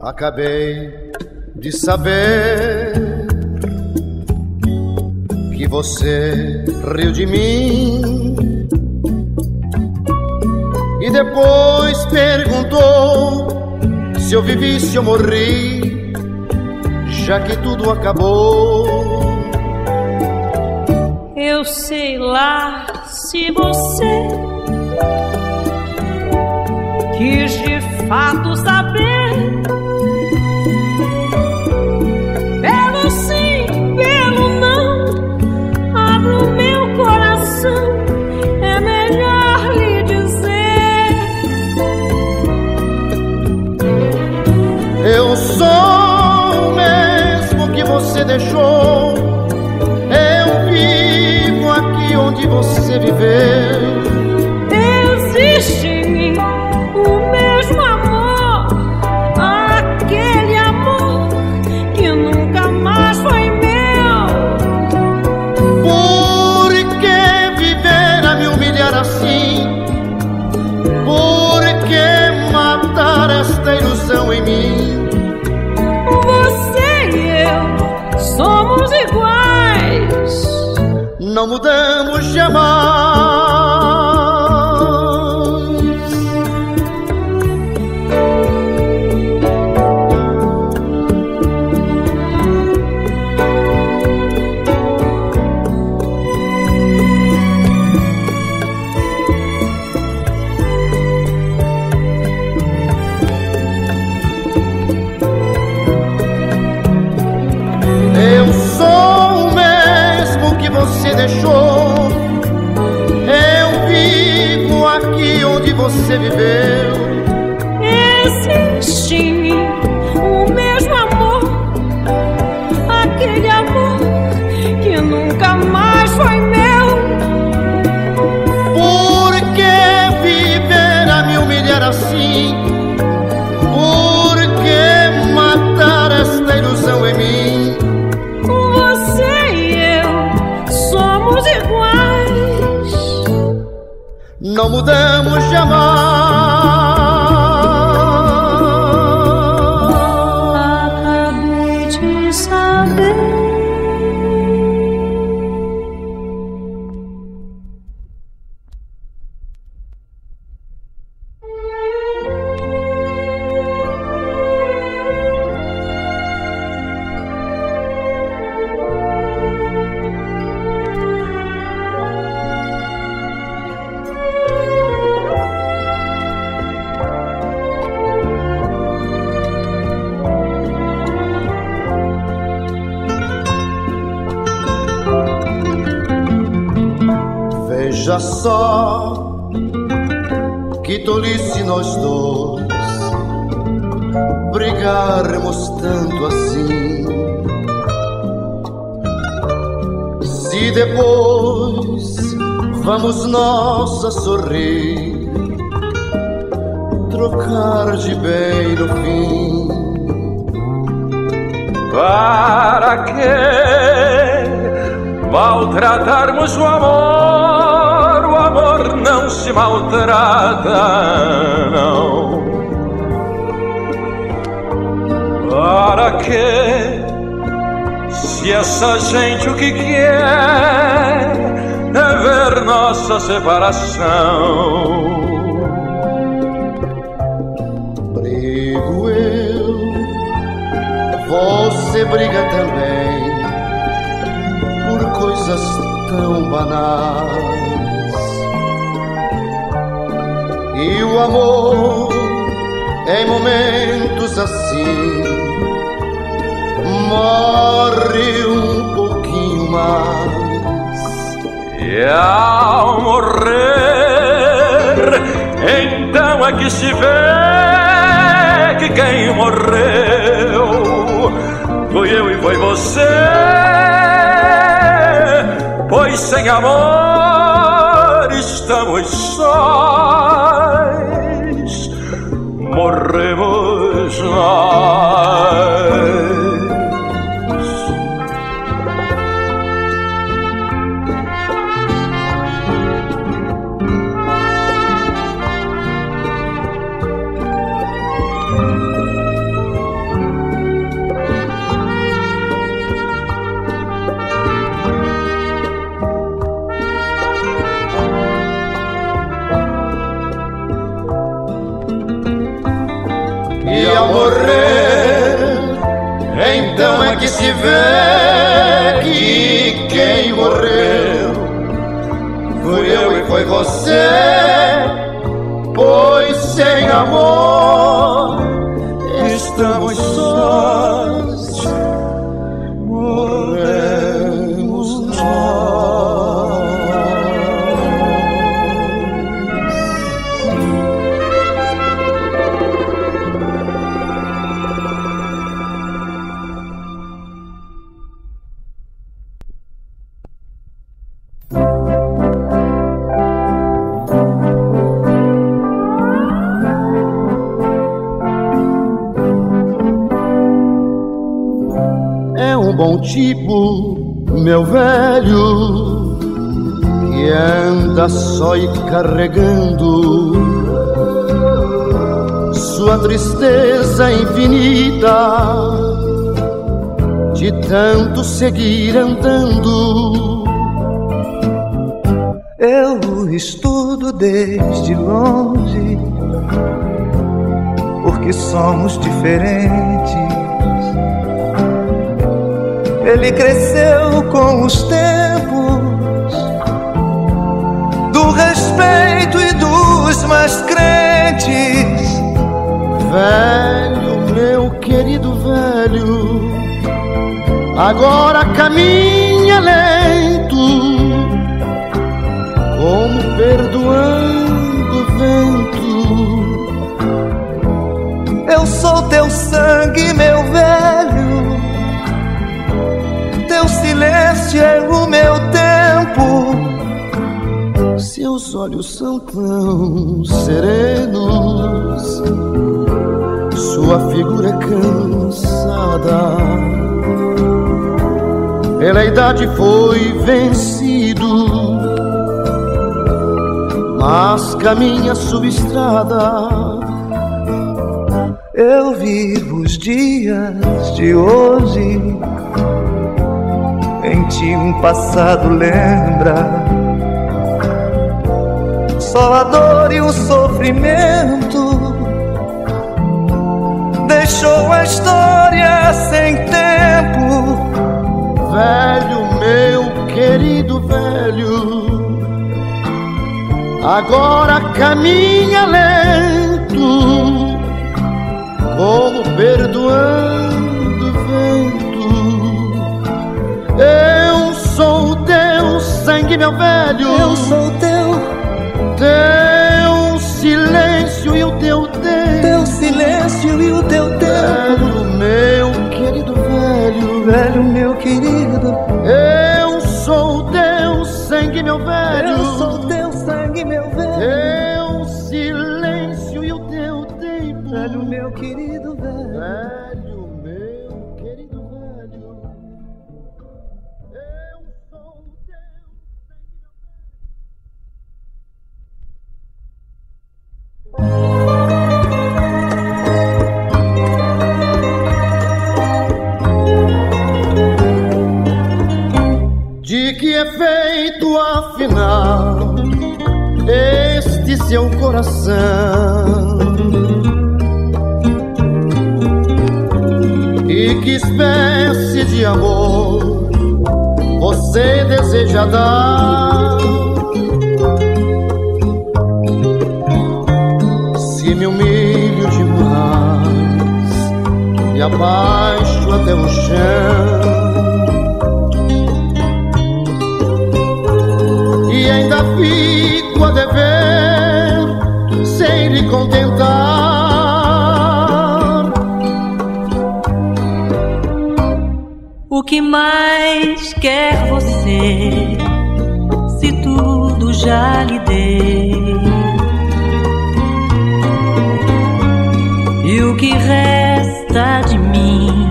Acabei de saber que você riu de mim e depois perguntou se eu vivi, se eu morri, já que tudo acabou. Eu sei lá se você quis de fato saber. Pelo sim, pelo não, abro meu coração, é melhor lhe dizer. Eu sou o mesmo que você deixou, eu vivo aqui onde você viveu. Existe em mim o mesmo amor, aquele amor que nunca mais foi meu. Por que viver a me humilhar assim? Por que matar esta ilusão em mim? Você e eu somos iguais, não mudamos jamais. Eu sou o mesmo que você deixou, eu vivo aqui onde você viveu. existe em mim o mesmo amor, aquele amor que nunca mais foi meu. Por que viver a me humilhar assim? Por que matar esta ilusão em mim? Você e eu somos iguais, não mudamos jamais. acabei de saber. Veja só que tolice nós dois brigarmos tanto assim. Se depois vamos nós a sorrir, trocar de bem no fim. Para que maltratarmos o amor? O amor não se maltrata, não. Para que, se essa gente o que quer é ver nossa separação? Brigo eu, você briga também, por coisas tão banais. E o amor, em momentos assim, morre um pouquinho mais. E ao morrer, então é que se vê que quem morreu fui eu e foi você. Pois sem amor estamos sós, morremos nós. morrer, então é que se vê que quem morreu fui eu e foi você, pois sem amor estamos sós, morremos nós. Bom tipo, meu velho, que anda só e carregando sua tristeza infinita, de tanto seguir andando. Eu o estudo desde longe, porque somos diferentes. Ele cresceu com os tempos do respeito e dos mais crentes. Velho, meu querido velho, agora caminha lento, como perdoando o vento. Eu sou teu sangue, meu velho, teu silêncio é o meu tempo. Seus olhos são tão serenos, sua figura é cansada, pela idade foi vencido, mas caminha subestrada. Eu vivo os dias de hoje, em ti um passado lembra, só a dor e o sofrimento deixou a história sem tempo. Velho, meu querido velho, agora caminha lento, como perdoando o vento. Eu sou o teu sangue, meu velho, eu sou teu silêncio e o teu tempo. Teu silêncio e o teu tempo. Velho, meu querido velho, velho, meu querido, eu sou o teu sangue, meu velho, eu sou teu sangue, meu velho, teu silêncio e o teu tempo. Velho, meu querido velho, velho, meu querido velho, eu sou o teu sangue. De que é feito afinal este seu coração? E que espécie de amor você deseja dar? Se me humilho demais, me abaixo até o chão, e ainda fico a dever sem lhe contentar. O que mais quer você, se tudo já lhe dei? E o que resta de mim,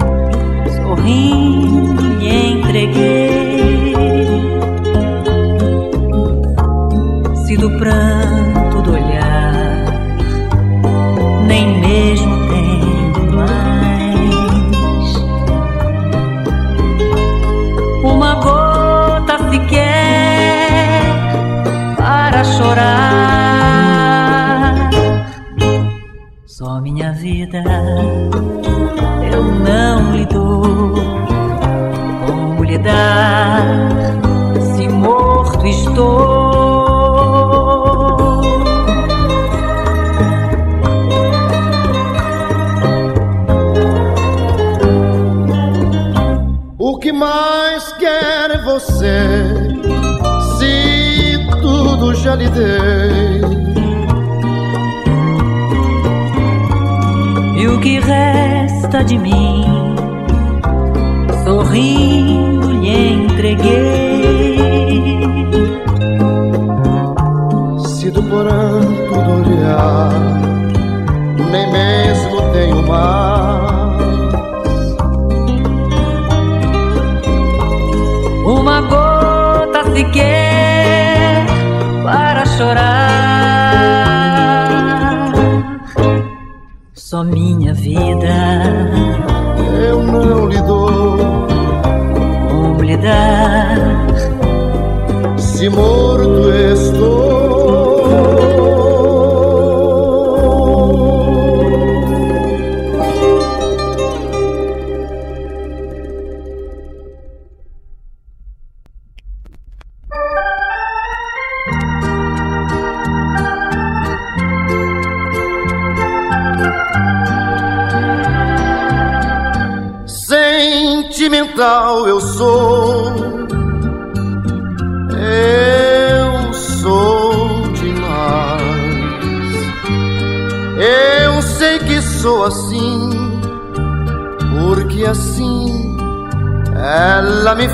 sorrindo lhe entreguei. Se do pranto do olhar nem mesmo tenho mais uma gota sequer para chorar, só minha vida eu não lhe dou. Como lhe dar se morto estou? O que mais quer você, se tudo já lhe dei? E o que resta de mim, sorrindo lhe entreguei. Se do pranto do olhar nem mesmo tenho mais uma gota sequer para chorar, só minha vida eu não lhe dou. Como lhe dar se morto estou? Sentimental eu sou demais. Eu sei que sou assim, porque assim ela me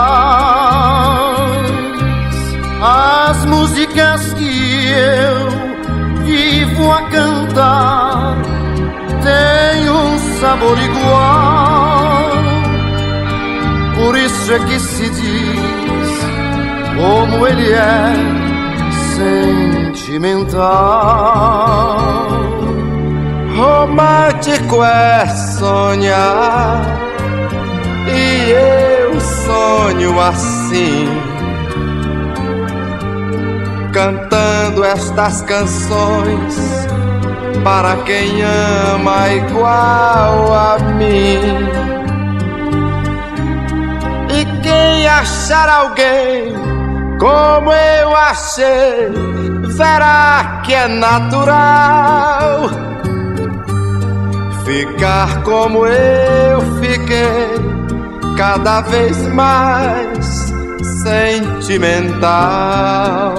faz. As músicas que eu vivo a cantar têm um sabor igual. Por isso é que se diz como ele é sentimental. Romântico é sonhar, e eu sonho assim, cantando estas canções para quem ama igual a mim. E quem achar alguém como eu achei, verá que é natural ficar como eu fiquei, cada vez mais sentimental.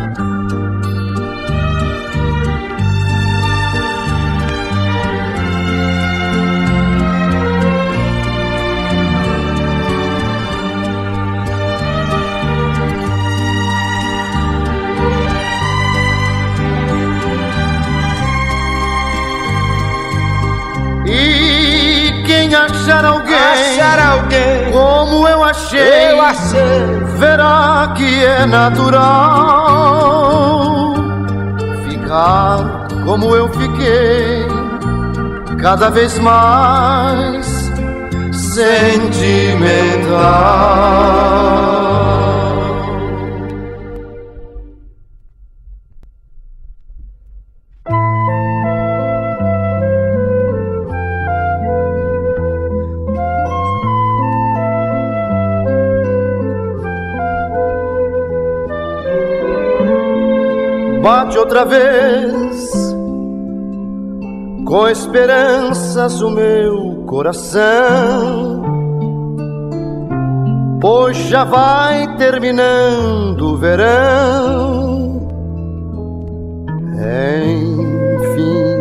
E quem achar alguém como eu achei, verá que é natural ficar como eu fiquei, cada vez mais sentimental. Bate outra vez com esperanças o meu coração, pois já vai terminando o verão. Enfim,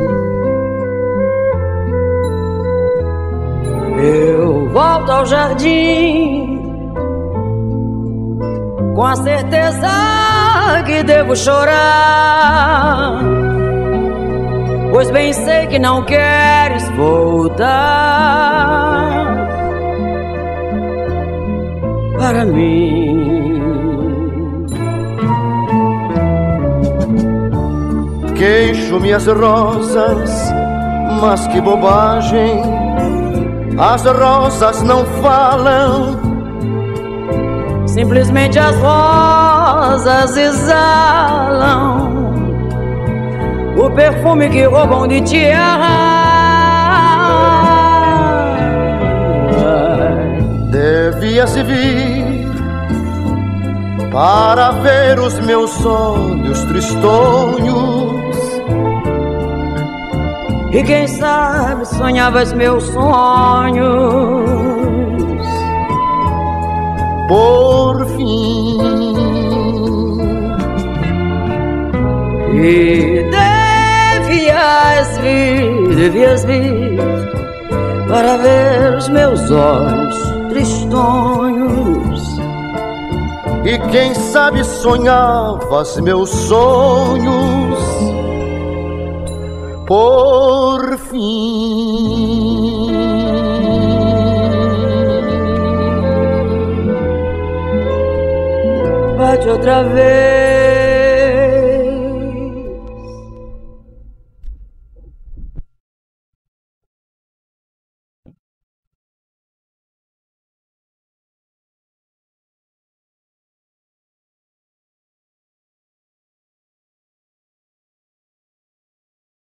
eu volto ao jardim com a certeza que devo chorar, pois bem sei que não queres voltar para mim. Queixo-me as rosas, mas que bobagem, as rosas não falam, simplesmente as rosas exalam o perfume que roubam de ti. devias vir para ver os meus olhos tristonhos. E quem sabe sonhavas meus sonhos. Por fim. E devias vir para ver os meus olhos tristonhos. E quem sabe sonhavas meus sonhos. Por fim. Bate outra vez